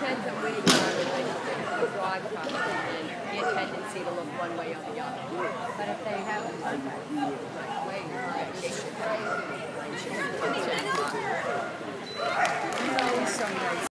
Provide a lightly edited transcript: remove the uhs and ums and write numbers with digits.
depends on where you are in the broadcast and your tendency to look one way or the other. But if they have a way, like,